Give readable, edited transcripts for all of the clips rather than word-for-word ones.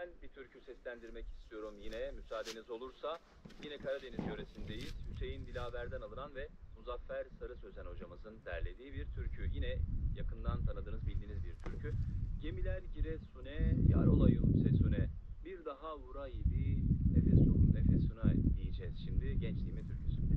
yöresinden bir türkü seslendirmek istiyorum yine müsaadeniz olursa. Yine Karadeniz yöresindeyiz. Hüseyin Dilaver'den alınan ve Muzaffer Sarı Sözen hocamızın derlediği bir türkü. Yine yakından tanıdığınız, bildiğiniz bir türkü. Gemiler Giresun'e, yar olayım sesune, bir daha vuraydı nefesum nefesuna diyeceğiz şimdi gençliğimin türküsünde.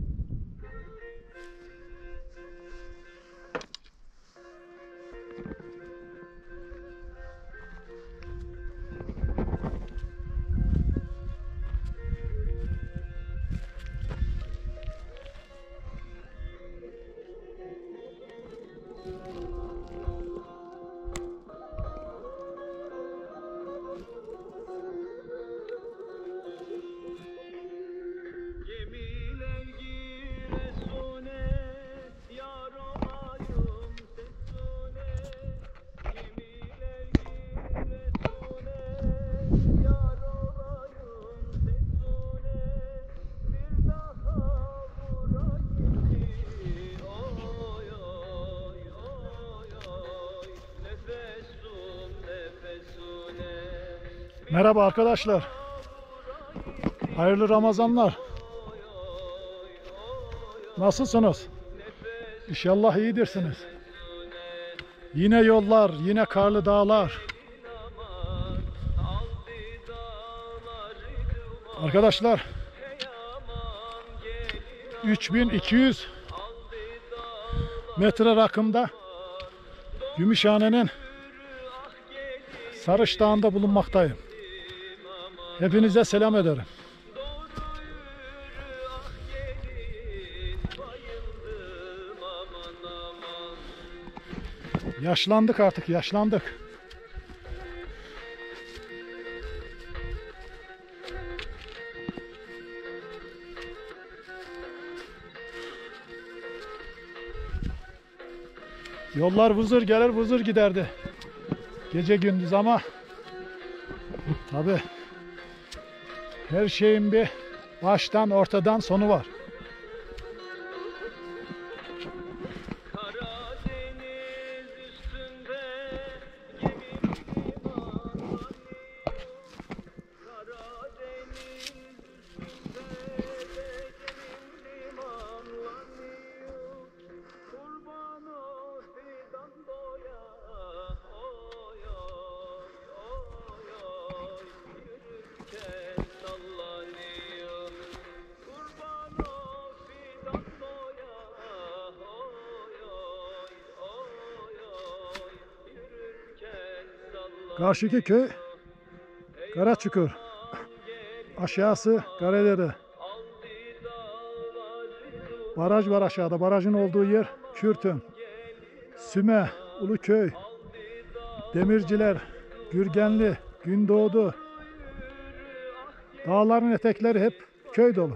Merhaba arkadaşlar. Hayırlı Ramazanlar. Nasılsınız? İnşallah iyidirsiniz. Yine yollar, yine karlı dağlar. Arkadaşlar 3200 metre rakımda Gümüşhane'nin Sarış Dağı'nda bulunmaktayım. Hepinize selam ederim. Yaşlandık artık, yaşlandık. Yollar vızır gelir, vızır giderdi. Gece gündüz ama tabii her şeyin bir baştan, ortadan sonu var. Karşıki köy Karaçukur, aşağısı Karadere. Baraj var aşağıda. Barajın olduğu yer Kürtün, Süme, Uluköy, Demirciler, Gürgenli, Gündoğdu. Dağların etekleri hep köy dolu.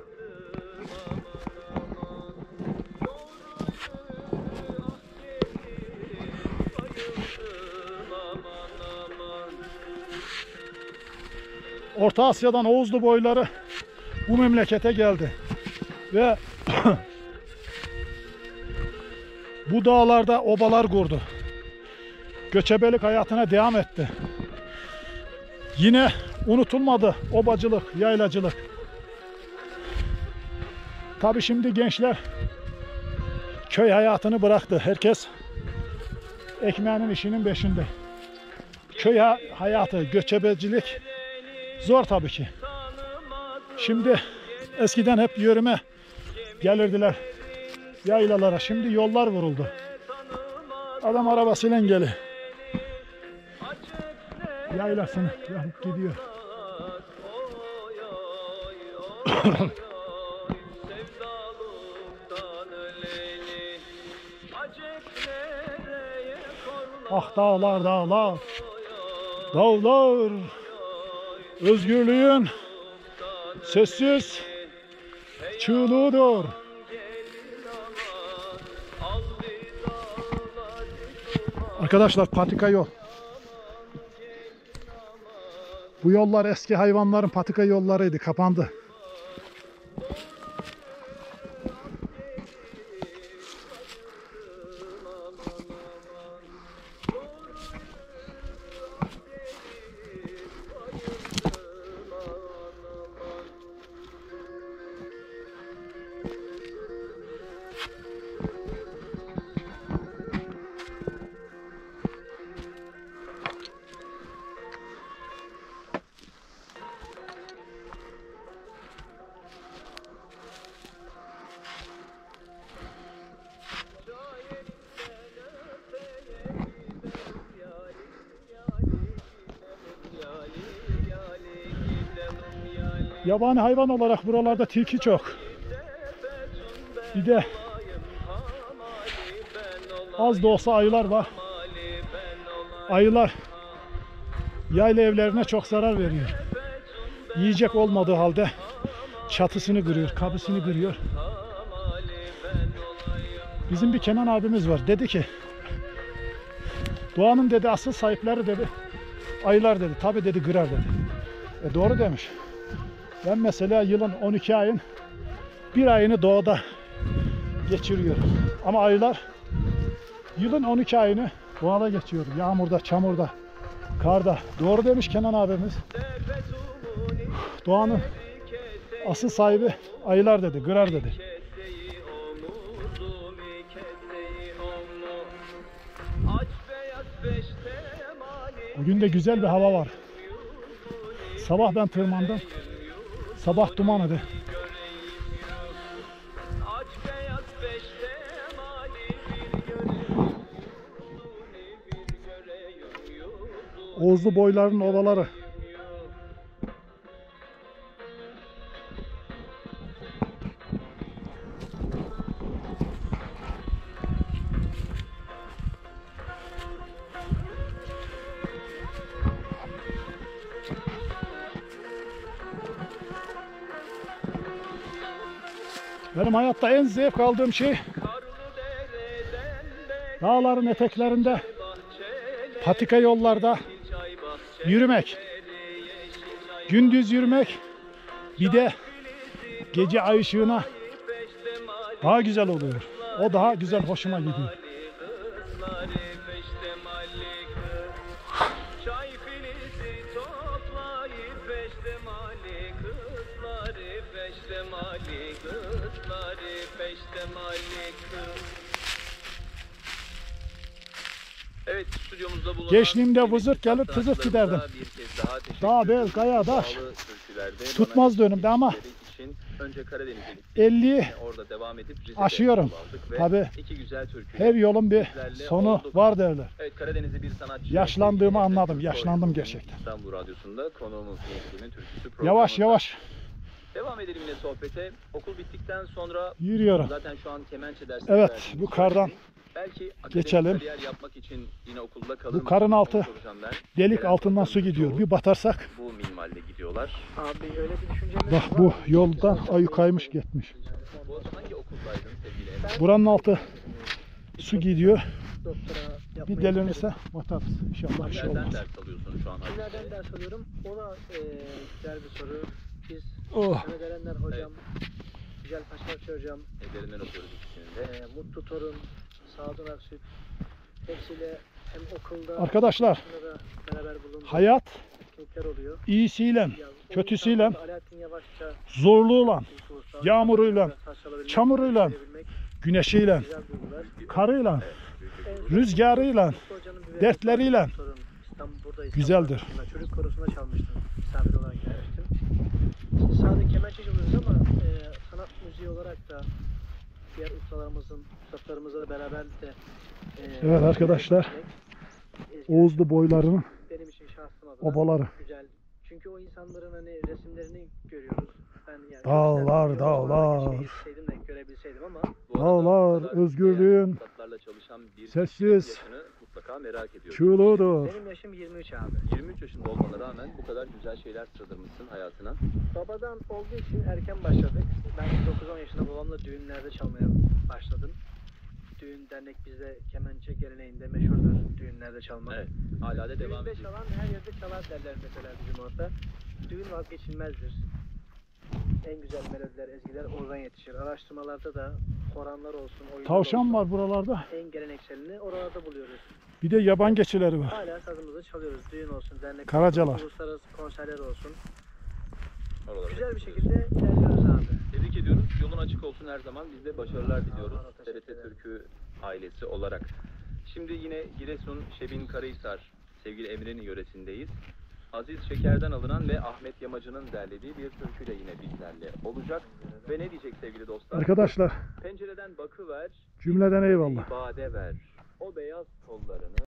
Orta Asya'dan Oğuzlu boyları bu memlekete geldi ve bu dağlarda obalar kurdu. Göçebelik hayatına devam etti. Yine unutulmadı obacılık, yaylacılık. Tabii şimdi gençler köy hayatını bıraktı. Herkes ekmeğinin işinin peşinde. Köy hayatı, göçebecilik zor tabii ki. Şimdi eskiden hep yörüme gelirdiler yaylalara. Şimdi yollar vuruldu. Adam arabasıyla geliyor. Yaylasını yapıp gidiyor. Ah dağlar dağlar, dağlar, özgürlüğün sessiz çığlığıdır. Arkadaşlar patika yol. Bu yollar eski hayvanların patika yollarıydı, kapandı. Yabani hayvan olarak buralarda tilki çok. Bir de az da olsa ayılar var. Ayılar yayla evlerine çok zarar veriyor. Yiyecek olmadığı halde çatısını kırıyor, kapısını kırıyor. Bizim bir Kenan abimiz var. Dedi ki doğanın dedi asıl sahipleri dedi ayılar dedi. Tabi dedi kırar dedi. Doğru demiş. Ben mesela yılın 12 ayın bir ayını doğada geçiriyorum. Ama ayılar yılın 12 ayını doğada geçiyor. Yağmurda, çamurda, karda. Doğru demiş Kenan abimiz. Doğanın asıl sahibi ayılar dedi, kırar dedi. Bugün de güzel bir hava var. Sabah ben tırmandım. Sabah duman idi. Oğuzlu boyların ovaları. Benim hayatta en zevk aldığım şey dağların eteklerinde, patika yollarda yürümek. Gündüz yürümek, bir de gece ay ışığına daha güzel oluyor. O daha güzel hoşuma gidiyor. Evet, stüdyomuzda bulunan Gençliğimde vızırt gelir tızırt giderdim. Dağ, bel, kaya, taş. Tutmazdı önümde ama önce Karadeniz'e 50'yi orada devam edip aşıyorum. Tabii her yolun bir sonu var derler. Evet, Karadeniz'e bir sanatçı. Yaşlandığımı anladım. Yaşlandım gerçekten. İstanbul Radyosu'nda konuğumuz gençliğimin türküsü Yavaş yavaş devam edelim yine sohbete. Okul bittikten sonra yürüyorum. zaten şu an kemençe dersi. Evet, bu kardan belki geçelim. kariyer yapmak için yine okulda kalır. Bu karın altı delik, Gelen altından su gidiyor. Bir batarsak bu minvalle gidiyorlar. Abi öyle bir düşüncemiz bak bu yoldan ayı kaymış gitmiş. Bu hangi okuldaydın sevgili Emre? Buranın altı su gidiyor. doktora yapmayı Bir delinirse batarız. İnşallah bir şey Nereden olmaz. ders alıyorsun şu an? Kimlerden ders alıyorum? O da güzel bir soru. Biz Oh. Mehmet Erenler hocam, Güzel Paşakçı hocam, Ellerinden öpüyoruz ikisini de. Mutlu Torun, Sadun Aksüt hepsiyle hem okulda Arkadaşlar, da beraber bulunduğumuz hayat etkinlikler oluyor. iyisiyle, Ya, o kötüsüyle, insanlarla Alaaddin Yavaşça zorluğuyla, ilk yağmuruyla, saç alabilmek, çamuruyla, görebilmek güneşiyle, güzel duygular. karıyla, En- rüzgarıyla, Mutlu Hoca'nın bir dertleriyle sorun. İstanbul'da güzeldir. Çocuk korosunda çalmıştım. Misafir olarak gelmiştim. Şimdi sadece kemençe çalıyoruz ama sanat müziği olarak da diğer ustalarımızla da beraber de Evet arkadaşlar, Oğuzlu boylarının benim için şahsım adına obaları. güzel. Çünkü o insanların hani resimlerini görüyoruz. Ben yani Dağlar, çok dağlar. keşke gitseydim de görebilseydim ama Dağlar, özgürlüğün sessiz yaşını mutlaka merak ediyorum. çığlığıdır. benim yaşım 23 abi. 23 yaşında olmana rağmen bu kadar güzel şeyler sığdırmışsın hayatına. Babadan olduğu için erken başladık. Ben 9-10 yaşında babamla düğünlerde çalmaya başladım. Düğün dernek bizde kemençe geleneğinde meşhurdur düğünlerde çalmak. Evet, hala da devam Düğünde ediyor. çalan her yerde çalar derler mesela bizim orada. Düğün vazgeçilmezdir. En güzel melodiler, ezgiler oradan yetişir. Araştırmalarda da horanlar olsun, oyunlar Tavşan olsun, var buralarda. en gelenekselini oralarda buluyoruz. Bir de yaban geçileri var. Hala sazımızı çalıyoruz. Düğün olsun, dernek Karacalar. olsun, uluslararası konserler olsun. Oralara Güzel bir gidiyoruz. şekilde ilerliyoruz abi. Tebrik ediyoruz. Yolun açık olsun her zaman. Biz de başarılar diliyoruz. Allah teşekkür TRT ederim. Türkü ailesi olarak. Şimdi yine Giresun Şebin Karahisar sevgili Emre'nin yöresindeyiz. Aziz Şeker'den alınan ve Ahmet Yamacı'nın derlediği bir türküyle yine bizlerle olacak. Ve ne diyecek sevgili dostlar? Arkadaşlar Pencereden bakıver, cümleden eyvallah. ibade ver. O beyaz kollarını